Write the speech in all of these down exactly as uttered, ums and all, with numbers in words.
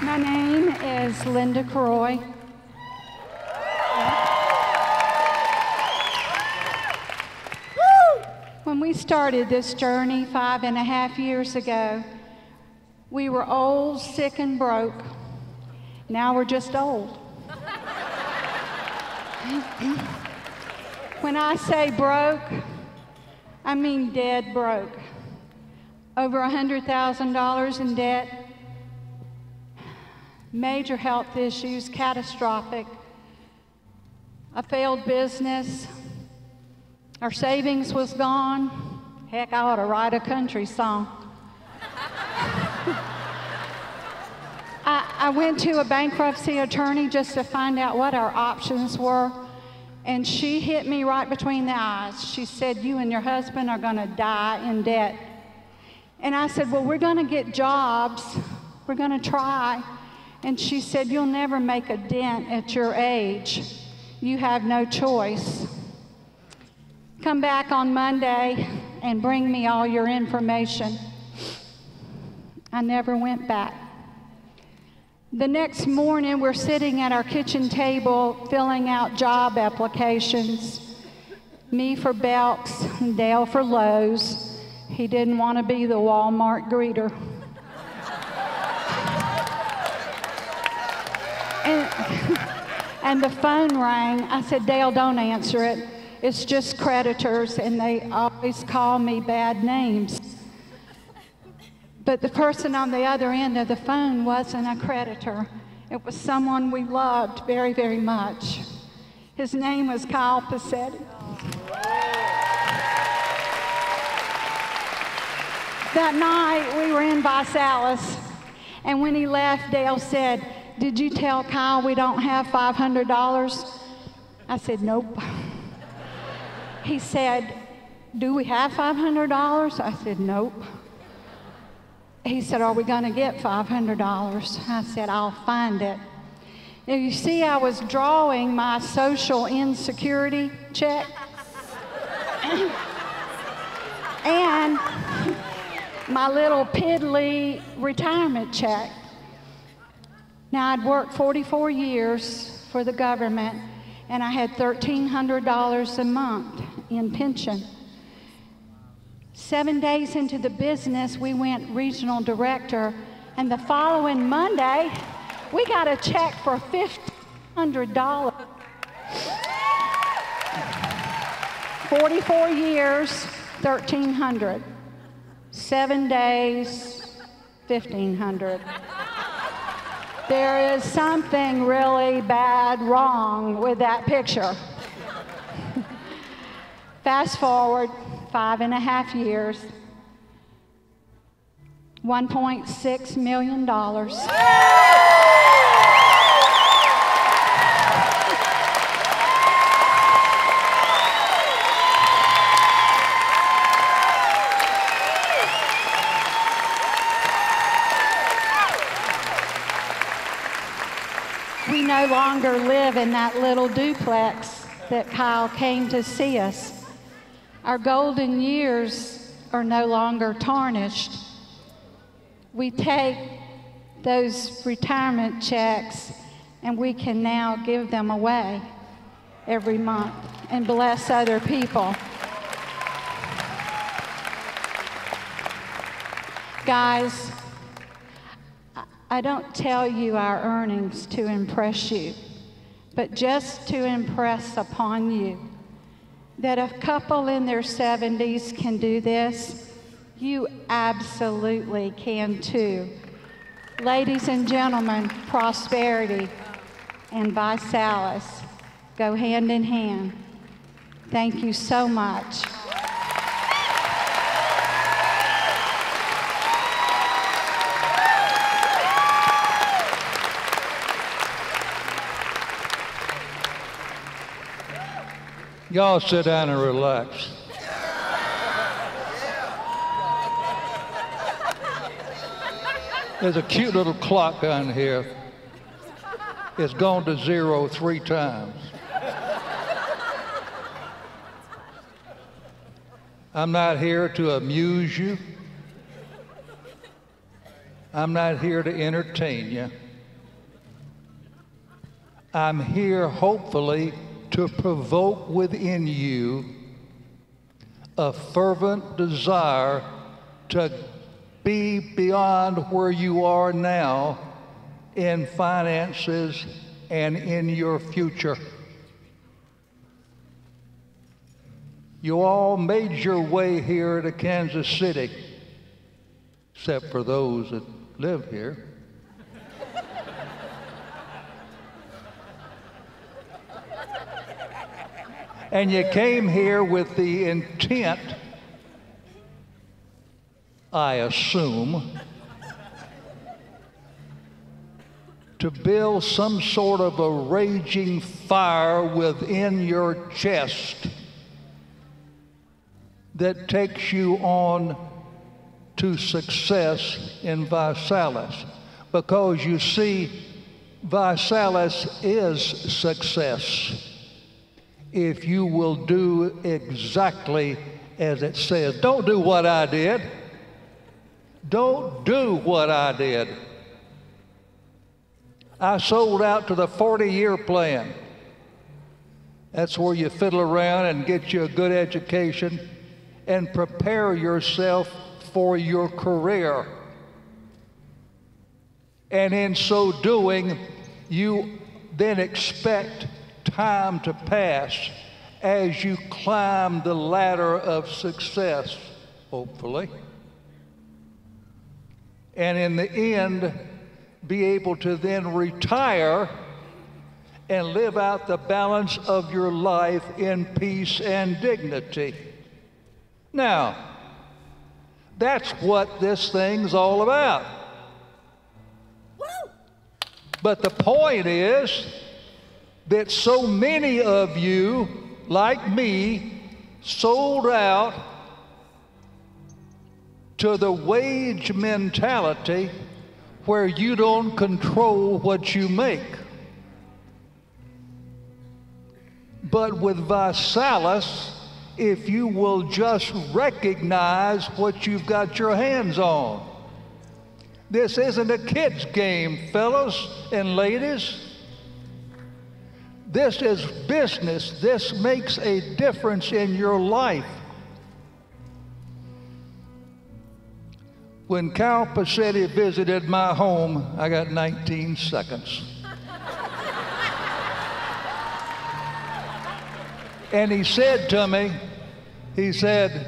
My name is Linda Croy. When we started this journey five and a half years ago, we were old, sick, and broke. Now we're just old. When I say broke, I mean dead broke. Over one hundred thousand dollars in debt, major health issues, catastrophic, a failed business, our savings was gone. Heck, I ought to write a country song. I, I went to a bankruptcy attorney just to find out what our options were, and she hit me right between the eyes. She said, "You and your husband are gonna die in debt." And I said, "Well, we're gonna get jobs. We're gonna try." And she said, "You'll never make a dent at your age. You have no choice. Come back on Monday and bring me all your information." I never went back. The next morning, we're sitting at our kitchen table filling out job applications. Me for Belk's, Dale for Lowe's. He didn't want to be the Walmart greeter. and, and the phone rang. I said, "Dale, don't answer it. It's just creditors, and they always call me bad names." But the person on the other end of the phone wasn't a creditor. It was someone we loved very, very much. His name was Kyle Passetti. That night, we were in Visalis, and when he left, Dale said, "Did you tell Kyle we don't have five hundred dollars? I said, "Nope." He said, "Do we have five hundred dollars? I said, "Nope." He said, "Are we going to get five hundred dollars? I said, "I'll find it." Now, you see, I was drawing my social insecurity check and my little piddly retirement check. Now, I'd worked forty-four years for the government, and I had thirteen hundred dollars a month in pension. Seven days into the business, we went regional director, and the following Monday, we got a check for fifteen hundred dollars. forty-four years, thirteen hundred dollars. Seven days, fifteen hundred dollars. There is something really bad wrong with that picture. Fast forward five and a half years, one point six million dollars. We no longer live in that little duplex that Kyle came to see us. Our golden years are no longer tarnished. We take those retirement checks and we can now give them away every month and bless other people. Guys, I don't tell you our earnings to impress you, but just to impress upon you that a couple in their seventies can do this, you absolutely can too. Ladies and gentlemen, prosperity and Visalis go hand in hand. Thank you so much. Y'all sit down and relax. There's a cute little clock down here. It's gone to zero three times. I'm not here to amuse you. I'm not here to entertain you. I'm here hopefully to provoke within you a fervent desire to be beyond where you are now in finances and in your future. You all made your way here to Kansas City, except for those that live here. And you came here with the intent, I assume, to build some sort of a raging fire within your chest that takes you on to success in Visalis. Because you see, Visalis is success if you will do exactly as it says. Don't do what I did. Don't do what I did. I sold out to the forty-year plan. That's where you fiddle around and get you a good education and prepare yourself for your career. And in so doing, you then expect time to pass as you climb the ladder of success, hopefully. And in the end, be able to then retire and live out the balance of your life in peace and dignity. Now, that's what this thing's all about. But the point is that so many of you, like me, sold out to the wage mentality where you don't control what you make. But with Visalis, if you will just recognize what you've got your hands on. This isn't a kid's game, fellas and ladies. This is business. This makes a difference in your life. When Cal Pacetti visited my home, I got nineteen seconds. And he said to me, he said,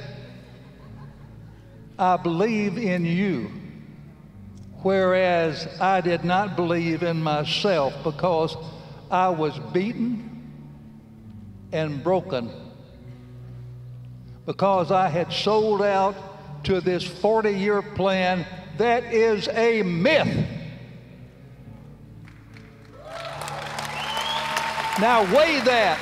I believe in you, whereas I did not believe in myself because I was beaten and broken, because I had sold out to this forty-year plan that is a myth. Now weigh that.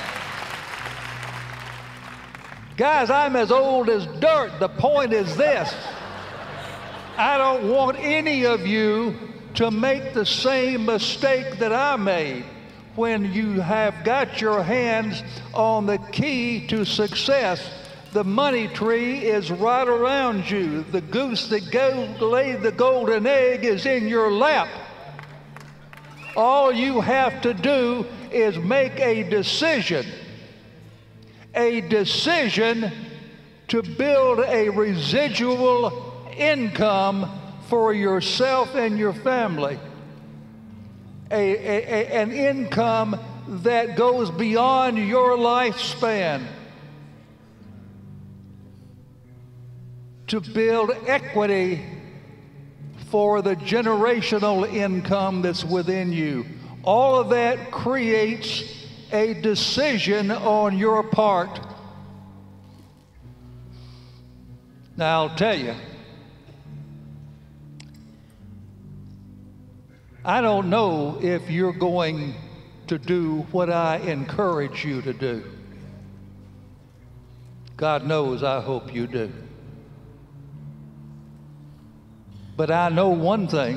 Guys, I'm as old as dirt. The point is this. I don't want any of you to make the same mistake that I made when you have got your hands on the key to success. The money tree is right around you. The goose that go, laid the golden egg is in your lap. All you have to do is make a decision. A decision to build a residual income for yourself and your family. A, a, a, an income that goes beyond your lifespan. To build equity for the generational income that's within you. All of that creates a decision on your part. Now I'll tell you, I don't know if you're going to do what I encourage you to do. God knows I hope you do. But I know one thing.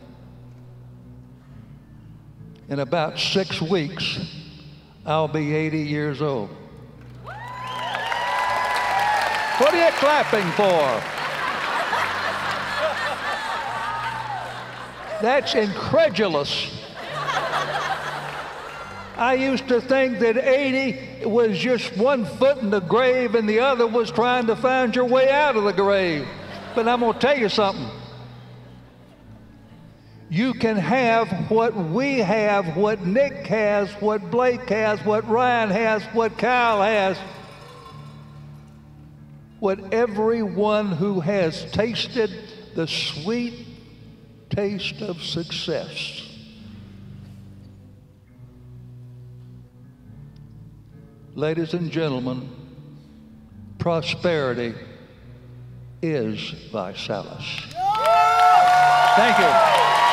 In about six weeks, I'll be eighty years old. What are you clapping for? That's incredulous. I used to think that eighty was just one foot in the grave and the other was trying to find your way out of the grave. But I'm going to tell you something. You can have what we have, what Nick has, what Blake has, what Ryan has, what Kyle has, what everyone who has tasted the sweet taste of success. Ladies and gentlemen, prosperity is Visalis. Thank you.